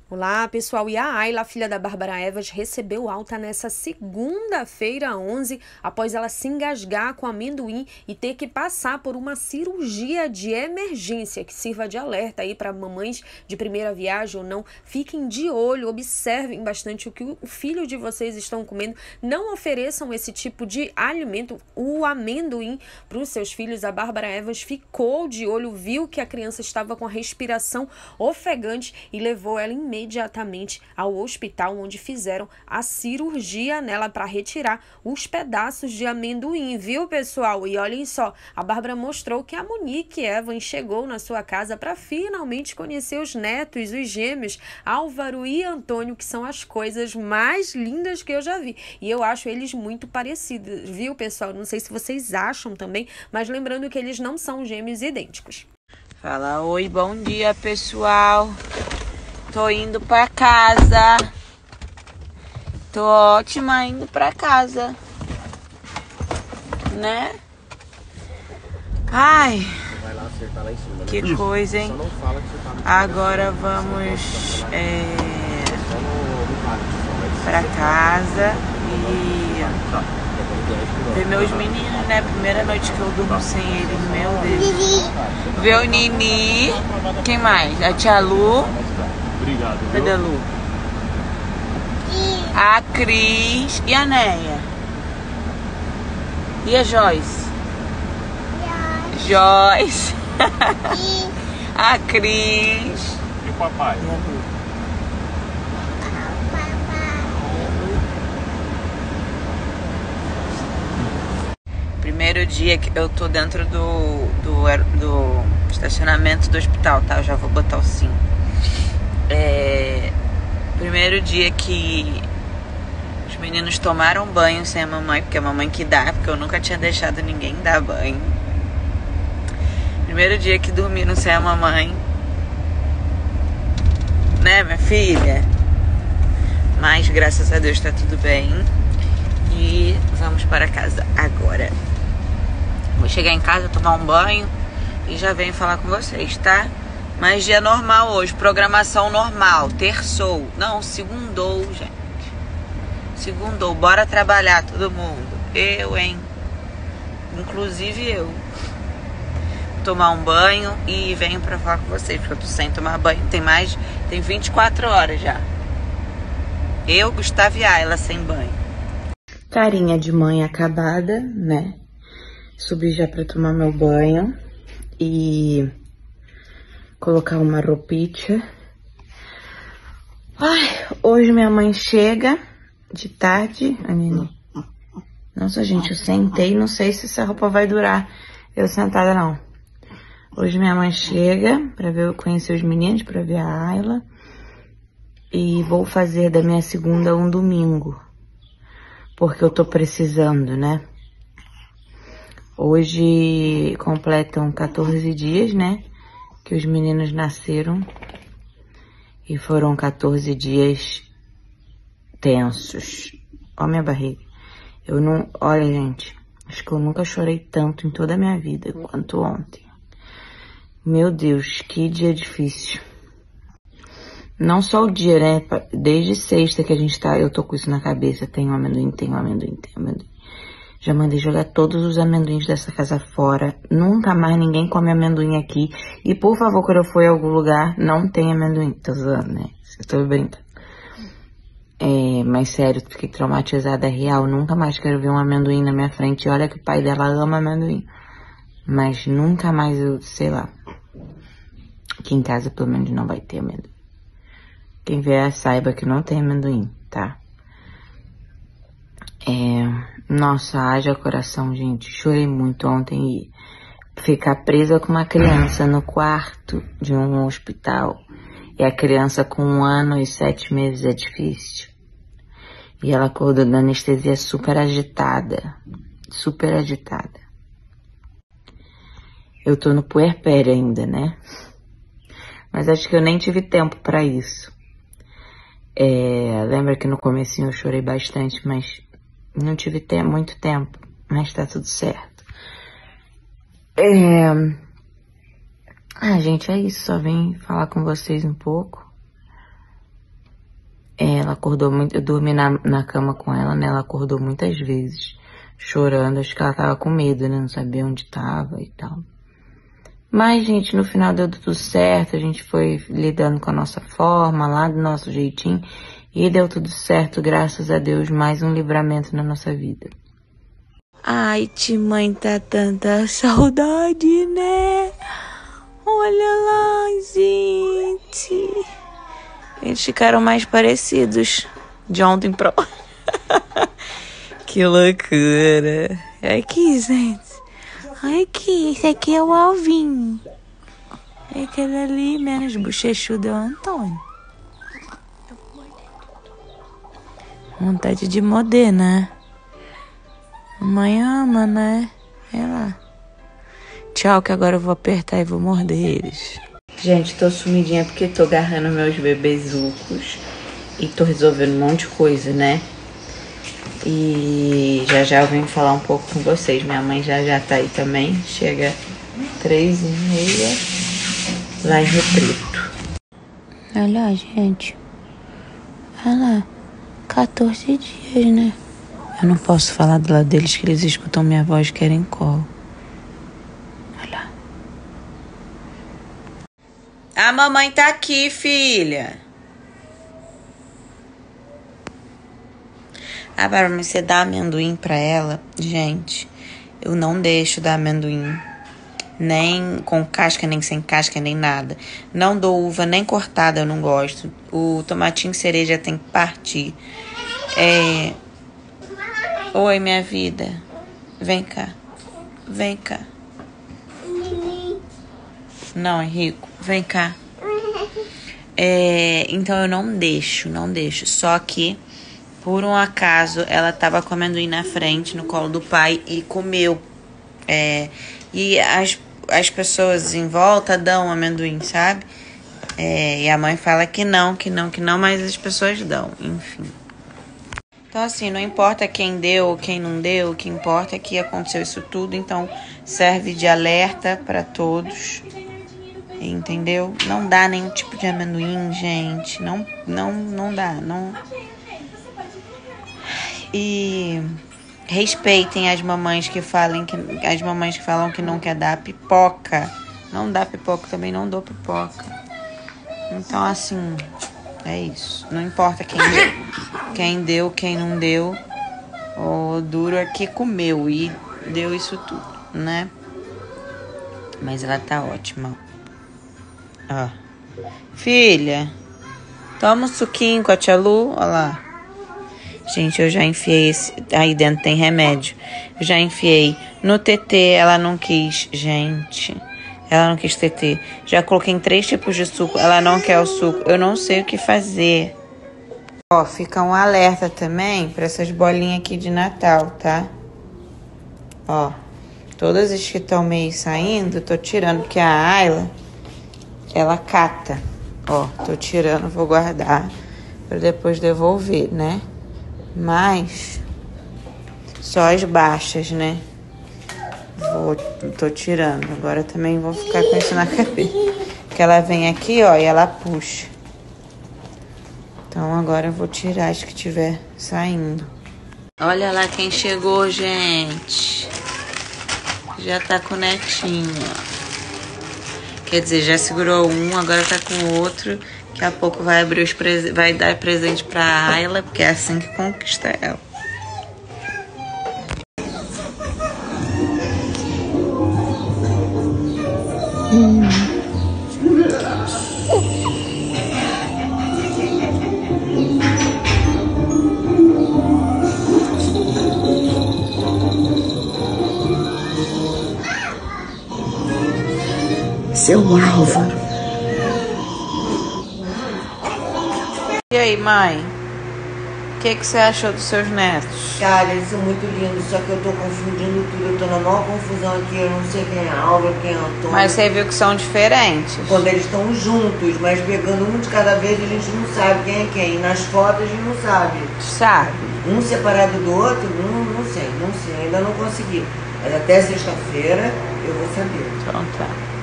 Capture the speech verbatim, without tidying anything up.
Olá, pessoal. E a Ayla, filha da Bárbara Evas, recebeu alta nessa segunda-feira, onze, após ela se engasgar com amendoim e ter que passar por uma cirurgia de emergência, que sirva de alerta aí para mamães de primeira viagem ou não. Fiquem de olho, observem bastante o que o filho de vocês estão comendo. Não ofereçam esse tipo de alimento, o amendoim, para os seus filhos. A Bárbara Evas ficou de olho, viu que a criança estava com a respiração ofegante e levou ela em imediatamente ao hospital, onde fizeram a cirurgia nela para retirar os pedaços de amendoim, viu, pessoal? E olhem só, a Bárbara mostrou que a Monique Evans chegou na sua casa para finalmente conhecer os netos, os gêmeos, Álvaro e Antônio, que são as coisas mais lindas que eu já vi. E eu acho eles muito parecidos, viu, pessoal? Não sei se vocês acham também, mas lembrando que eles não são gêmeos idênticos. Fala, oi, bom dia, pessoal. Tô indo pra casa. Tô ótima indo pra casa. Né? Ai. Que coisa, hein? Agora vamos é, pra casa e ver meus meninos, né? Primeira noite que eu durmo sem eles, meu Deus. Ver o Nini. Quem mais? A tia Lu. Obrigado, viu? Cadê a Lu? A Cris e a Neia. E a Joyce? Joyce. A Cris. E o papai? E a Lu. Primeiro dia que eu tô dentro do, do, do estacionamento do hospital, tá? Eu já vou botar o cinto. É, primeiro dia que os meninos tomaram banho sem a mamãe, porque a mamãe que dá, porque eu nunca tinha deixado ninguém dar banho. Primeiro dia que dormiram sem a mamãe, né, minha filha? Mas graças a Deus tá tudo bem. E vamos para casa agora. Vou chegar em casa, tomar um banho e já venho falar com vocês, tá? Mas dia normal hoje, programação normal, terçou, não, segundou, gente. Segundou, bora trabalhar todo mundo. Eu, hein? Inclusive eu. Tomar um banho e venho pra falar com vocês, porque eu tô sem tomar banho. Tem mais, tem vinte e quatro horas já. Eu, Gustavo e Ayla sem banho. Carinha de mãe acabada, né? Subi já pra tomar meu banho e colocar uma roupinha. Ai, hoje minha mãe chega de tarde. A Nini. Nossa, gente, eu sentei. Não sei se essa roupa vai durar eu sentada, não. Hoje minha mãe chega pra ver, conhecer os meninos, pra ver a Ayla. E vou fazer da minha segunda um domingo. Porque eu tô precisando, né? Hoje completam quatorze dias, né? Que os meninos nasceram e foram quatorze dias tensos. Ó minha barriga. Eu não... Olha, gente, acho que eu nunca chorei tanto em toda a minha vida quanto ontem. Meu Deus, que dia difícil. Não só o dia, né? Desde sexta que a gente tá... Eu tô com isso na cabeça. Tem um amendoim, tem um amendoim, tem um amendoim. Já mandei jogar todos os amendoins dessa casa fora. Nunca mais ninguém come amendoim aqui. E, por favor, quando eu for em algum lugar, não tem amendoim. Tô zoando, né? Estou brincando. É, mas sério, fiquei traumatizada, é real. Nunca mais quero ver um amendoim na minha frente. Olha que o pai dela ama amendoim. Mas nunca mais eu, sei lá. Aqui em casa, pelo menos, não vai ter amendoim. Quem vier, saiba que não tem amendoim, tá? É... Nossa, haja coração, gente. Chorei muito ontem e ficar presa com uma criança no quarto de um hospital. E a criança com um ano e sete meses é difícil. E ela acordou da anestesia super agitada. Super agitada. Eu tô no puerpério ainda, né? Mas acho que eu nem tive tempo pra isso. É, lembra que no comecinho eu chorei bastante, mas... Não tive te- muito tempo, mas tá tudo certo. É... Ah, gente, é isso. Só vim falar com vocês um pouco. Ela acordou muito, eu dormi na, na cama com ela, né? Ela acordou muitas vezes, chorando. Acho que ela tava com medo, né? Não sabia onde tava e tal. Mas, gente, no final deu tudo certo. A gente foi lidando com a nossa forma, lá do nosso jeitinho. E deu tudo certo, graças a Deus. Mais um livramento na nossa vida. Ai, mãe, tá tanta saudade, né? Olha lá, gente. Eles ficaram mais parecidos de ontem pra hoje. Que loucura. Aqui, gente. Aqui, esse aqui é o Alvin. É aquele ali, menos bochechudo, é o Antônio. Vontade de morder, né? Mamãe ama, né? É lá. Tchau, que agora eu vou apertar e vou morder eles. Gente, tô sumidinha porque tô agarrando meus bebezucos e tô resolvendo um monte de coisa, né? E já já eu venho falar um pouco com vocês. Minha mãe já já tá aí também. Chega três e meia lá em Rio Preto. Olha lá, gente. Olha lá. quatorze dias, né? Eu não posso falar do lado deles que eles escutam minha voz e querem colo. Olha lá. A mamãe tá aqui, filha. Ah, para você dar amendoim pra ela, gente, eu não deixo dar amendoim. Nem com casca, nem sem casca, nem nada. Não dou uva, nem cortada, eu não gosto. O tomatinho cereja tem que partir. É... Oi, minha vida. Vem cá. Vem cá. Não, Henrico, vem cá. É... Então eu não deixo, não deixo. Só que, por um acaso, ela tava com amendoim na frente, no colo do pai, e comeu. É... E as, as pessoas em volta dão amendoim, sabe? É... E a mãe fala que não, que não, que não, mas as pessoas dão, enfim. Então, assim, não importa quem deu ou quem não deu, o que importa é que aconteceu isso tudo, então serve de alerta para todos, entendeu? Não dá nenhum tipo de amendoim, gente, não, não, não dá, não. E respeitem as mamães que falem que as mamães que falam que não quer dar pipoca, não dá pipoca, também não dou pipoca. Então, assim, é isso. Não importa quem deu, quem deu, quem não deu. O duro é que comeu e deu isso tudo, né? Mas ela tá ótima. Ó. Filha, toma um suquinho com a tia Lu. Olha lá. Gente, eu já enfiei esse... Aí dentro tem remédio. Eu já enfiei no T T, ela não quis. Gente... Ela não quis T T. Já coloquei em três tipos de suco. Ela não quer o suco. Eu não sei o que fazer. Ó, fica um alerta também para essas bolinhas aqui de Natal, tá? Ó, todas as que estão meio saindo, tô tirando, porque a Ayla, ela cata. Ó, tô tirando, vou guardar para depois devolver, né? Mas só as baixas, né? Vou, tô tirando. Agora também vou ficar com isso na cabeça. Porque ela vem aqui, ó, e ela puxa. Então agora eu vou tirar as que tiver saindo. Olha lá quem chegou, gente. Já tá com o netinho, ó. Quer dizer, já segurou um, agora tá com o outro. Daqui a pouco vai abrir os presentes, vai dar presente pra Ayla, porque é assim que conquista ela. Hum. Seu Álvaro. E aí, mãe? O que, que você achou dos seus netos? Cara, eles são muito lindos, só que eu tô confundindo tudo. Eu tô na maior confusão aqui, eu não sei quem é Álvaro, quem é Antônio. Mas você viu que são diferentes? Quando eles estão juntos, mas pegando um de cada vez, a gente não sabe quem é quem. Nas fotos a gente não sabe. Sabe. Um separado do outro, não, não sei, não sei, ainda não consegui. Mas até sexta-feira eu vou saber. Então tá.